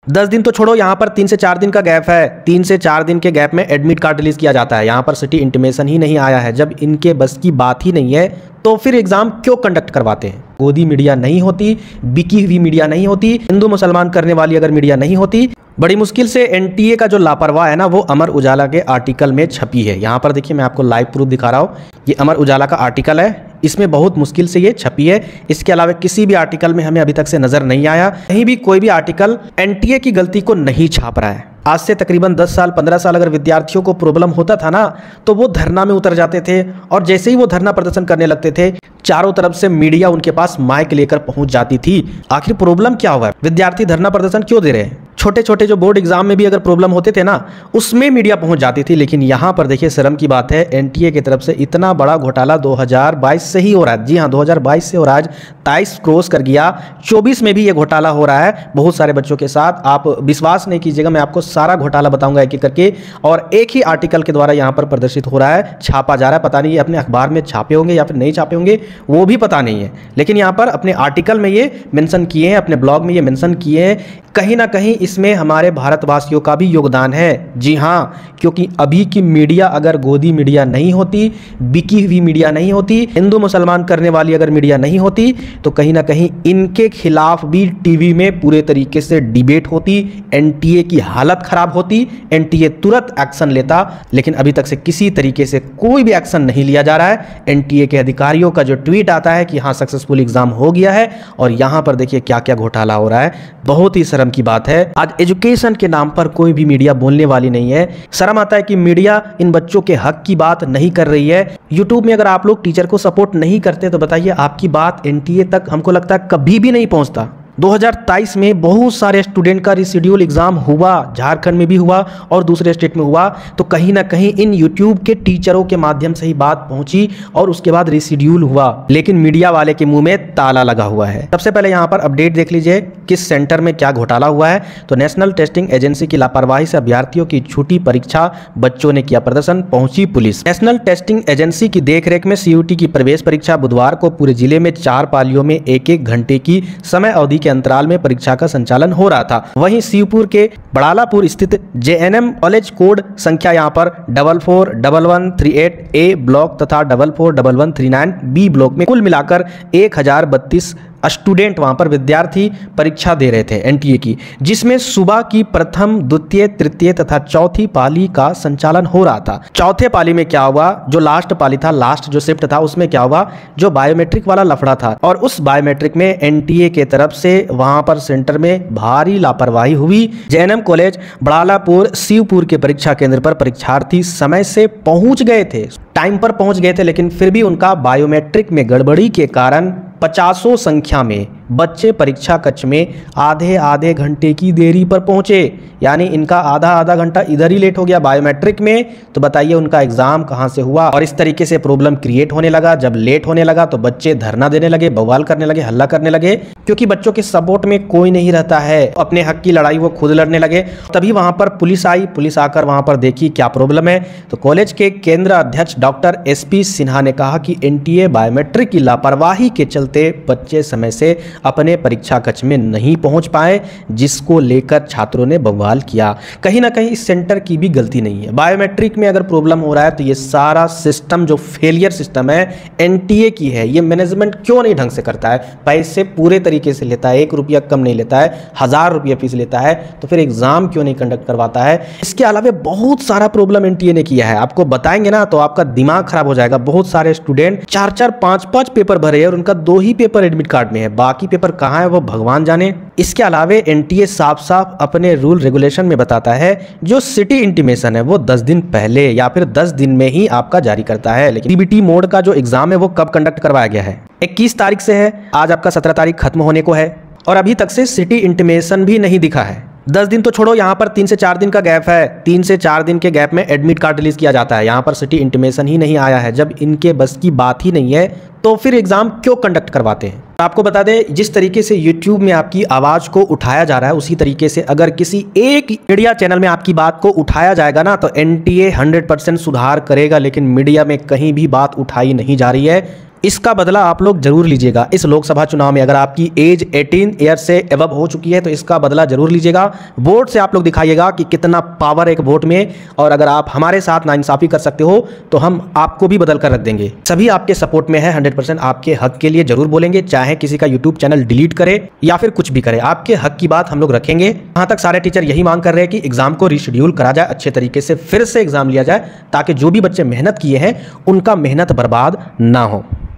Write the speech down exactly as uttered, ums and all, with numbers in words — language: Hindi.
दस दिन तो छोड़ो, यहाँ पर तीन से चार दिन का गैप है। तीन से चार दिन के गैप में एडमिट कार्ड रिलीज किया जाता है। यहाँ पर सिटी इंटीमेशन ही नहीं आया है। जब इनके बस की बात ही नहीं है तो फिर एग्जाम क्यों कंडक्ट करवाते हैं? गोदी मीडिया नहीं होती, बिकी हुई मीडिया नहीं होती, हिंदू मुसलमान करने वाली अगर मीडिया नहीं होती, बड़ी मुश्किल से एनटीए का जो लापरवाह है ना, वो अमर उजाला के आर्टिकल में छपी है। यहाँ पर देखिए, मैं आपको लाइव प्रूफ दिखा रहा हूँ। ये अमर उजाला का आर्टिकल है, इसमें बहुत मुश्किल से ये छपी है। इसके अलावा किसी भी आर्टिकल में हमें अभी तक से नजर नहीं आया, कहीं भी कोई भी आर्टिकल एनटीए की गलती को नहीं छाप रहा है। आज से तकरीबन दस साल पंद्रह साल अगर विद्यार्थियों को प्रॉब्लम होता था ना, तो वो धरना में उतर जाते थे, और जैसे ही वो धरना प्रदर्शन करने लगते थे, चारों तरफ से मीडिया उनके पास माइक लेकर पहुंच जाती थी। आखिर प्रॉब्लम क्या हुआ है? विद्यार्थी धरना प्रदर्शन क्यों दे रहे हैं? छोटे छोटे जो बोर्ड एग्जाम में भी अगर प्रॉब्लम होते थे ना, उसमें मीडिया पहुंच जाती थी। लेकिन यहाँ पर देखिए, शर्म की बात है, एनटीए की तरफ से इतना बड़ा घोटाला दो हज़ार बाईस से ही हो रहा है। जी हाँ, दो हज़ार बाईस से, और आज तेईस क्रॉस कर गया, चौबीस में भी ये घोटाला हो रहा है बहुत सारे बच्चों के साथ। आप विश्वास नहीं कीजिएगा, मैं आपको सारा घोटाला बताऊंगा एक एक करके, और एक ही आर्टिकल के द्वारा यहाँ पर प्रदर्शित हो रहा है, छापा जा रहा है। पता नहीं ये अपने अखबार में छापे होंगे या फिर नहीं छापे होंगे, वो भी पता नहीं है, लेकिन यहाँ पर अपने आर्टिकल में ये मेंशन किए हैं, अपने ब्लॉग में ये मेंशन किए हैं। कहीं ना कहीं इसमें हमारे भारतवासियों का भी योगदान है। जी हाँ, क्योंकि अभी की मीडिया अगर गोदी मीडिया नहीं होती, बिकी हुई मीडिया नहीं होती, हिंदू मुसलमान करने वाली अगर मीडिया नहीं होती, तो कहीं ना कहीं इनके खिलाफ भी टीवी में पूरे तरीके से डिबेट होती, एनटीए की हालत खराब होती, एनटीए तुरंत एक्शन लेता। लेकिन अभी तक से किसी तरीके से कोई भी एक्शन नहीं लिया जा रहा है। एनटीए के अधिकारियों का जो ट्वीट आता है कि हाँ, सक्सेसफुल एग्जाम हो गया है, और यहाँ पर देखिए क्या क्या घोटाला हो रहा है। बहुत ही शर्म की बात है, आज एजुकेशन के नाम पर कोई भी मीडिया बोलने वाली नहीं है। शर्म आता है कि मीडिया इन बच्चों के हक की बात नहीं कर रही है। यूट्यूब में अगर आप लोग टीचर को सपोर्ट नहीं करते तो बताइए, आपकी बात एनटीए तक हमको लगता है कभी भी नहीं पहुंचता। दो हज़ार तेईस में बहुत सारे स्टूडेंट का रिशेड्यूल एग्जाम हुआ, झारखंड में भी हुआ और दूसरे स्टेट में हुआ, तो कहीं ना कहीं इन यूट्यूब के टीचरों के माध्यम से ही बात पहुंची और उसके बाद रिशेड्यूल हुआ। लेकिन मीडिया वाले के मुंह में ताला लगा हुआ है। सबसे पहले यहां पर अपडेट देख लीजिए, किस सेंटर में क्या घोटाला हुआ है। तो नेशनल टेस्टिंग एजेंसी की लापरवाही से अभ्यर्थियों की छूटी परीक्षा, बच्चों ने किया प्रदर्शन, पहुंची पुलिस। नेशनल टेस्टिंग एजेंसी की देखरेख में सीयूटी की प्रवेश परीक्षा बुधवार को पूरे जिले में चार पालियों में एक एक घंटे की समय अवधि के अंतराल में परीक्षा का संचालन हो रहा था। वहीं शिवपुर के बड़ालापुर स्थित जेएनएम कॉलेज कोड संख्या यहां पर double four double one three eight A block तथा double four double one three nine B block में कुल मिलाकर एक हजार बत्तीस स्टूडेंट वहां पर विद्यार्थी परीक्षा दे रहे थे एनटीए की, जिसमें सुबह की प्रथम, द्वितीय, तृतीय तथा चौथी पाली का संचालन हो रहा था। चौथे पाली में क्या हुआ, जो लास्ट पाली था, लास्ट जो शिफ्ट था, उसमें क्या हुआ, जो बायोमेट्रिक वाला लफड़ा था, और उस बायोमेट्रिक में एनटीए के तरफ से वहां पर सेंटर में भारी लापरवाही हुई। जेएनएम कॉलेज बड़ालापुर शिवपुर के परीक्षा केंद्र पर परीक्षार्थी समय से पहुंच गए थे, टाइम पर पहुंच गए थे, लेकिन फिर भी उनका बायोमेट्रिक में गड़बड़ी के कारण पचासों संख्या में बच्चे परीक्षा कक्ष में आधे आधे घंटे की देरी पर पहुंचे। यानी इनका आधा आधा घंटा इधर ही लेट हो गया बायोमेट्रिक में, तो बताइए उनका एग्जाम कहां से हुआ। और इस तरीके से प्रॉब्लम क्रिएट होने लगा। जब लेट होने लगा तो बच्चे धरना देने लगे, बवाल करने लगे, हल्ला करने लगे, क्योंकि बच्चों के सपोर्ट में कोई नहीं रहता है। अपने हक की लड़ाई वो खुद लड़ने लगे। तभी वहां पर पुलिस आई। पुलिस आकर वहां पर देखी क्या प्रॉब्लम है, तो कॉलेज के केंद्र अध्यक्ष डॉक्टर एस पी सिन्हा ने कहा कि एनटीए बायोमेट्रिक की लापरवाही के चलते बच्चे समय से अपने परीक्षा कक्ष में नहीं पहुंच पाए, जिसको लेकर छात्रों ने बवाल किया। कहीं ना कहीं इस सेंटर की भी गलती नहीं है। बायोमेट्रिक में अगर प्रॉब्लम हो रहा है तो ये सारा सिस्टम जो फेलियर सिस्टम है एनटीए की है। ये मैनेजमेंट क्यों नहीं ढंग से करता है, पैसे पूरे तरीके से लेता है, एक रुपया कम नहीं लेता है, हजार रुपया फीस लेता है, तो फिर एग्जाम क्यों नहीं कंडक्ट करवाता है। इसके अलावा बहुत सारा प्रॉब्लम एनटीए ने किया है, आपको बताएंगे ना तो आपका दिमाग खराब हो जाएगा। बहुत सारे स्टूडेंट चार चार पांच पांच पेपर भरे और उनका दो ही पेपर एडमिट कार्ड में है, बाकी पेपर कहां है वो भगवान जाने। इसके अलावा एनटीए साफ साफ अपने रूल रेगुलेशन में बताता है जो सिटी इंटीमेशन है वो दस दिन पहले या फिर दस दिन में ही आपका जारी करता है। लेकिन सीबीटी मोड का जो एग्जाम है वो कब कंडक्ट करवाया गया है, इक्कीस तारीख से है, आज आपका सत्रह तारीख खत्म होने को है, और अभी तक से सिटी इंटीमेशन भी नहीं दिखा है। दस दिन तो छोड़ो, यहाँ पर तीन से चार दिन का गैप है। तीन से चार दिन के गैप में एडमिट कार्ड रिलीज किया जाता है। यहाँ पर सिटी इंटीमेशन ही नहीं आया है। जब इनके बस की बात ही नहीं है तो फिर एग्जाम क्यों कंडक्ट करवाते हैं। आपको बता दें, जिस तरीके से यूट्यूब में आपकी आवाज को उठाया जा रहा है, उसी तरीके से अगर किसी एक मीडिया चैनल में आपकी बात को उठाया जाएगा ना, तो एनटीए हंड्रेड परसेंट सुधार करेगा। लेकिन मीडिया में कहीं भी बात उठाई नहीं जा रही है। इसका बदला आप लोग जरूर लीजिएगा इस लोकसभा चुनाव में। अगर आपकी एज अठारह ईयर से एबव हो चुकी है तो इसका बदला जरूर लीजिएगा। वोट से आप लोग दिखाइएगा कि कितना पावर एक वोट में, और अगर आप हमारे साथ नाइंसाफी कर सकते हो तो हम आपको भी बदल कर रख देंगे। सभी आपके सपोर्ट में है, हंड्रेड परसेंट आपके हक के लिए जरूर बोलेंगे, चाहे किसी का यूट्यूब चैनल डिलीट करे या फिर कुछ भी करे, आपके हक की बात हम लोग रखेंगे। यहाँ तक सारे टीचर यही मांग कर रहे हैं कि एग्जाम को रीशेड्यूल करा जाए, अच्छे तरीके से फिर से एग्जाम लिया जाए, ताकि जो भी बच्चे मेहनत किए हैं उनका मेहनत बर्बाद ना हो।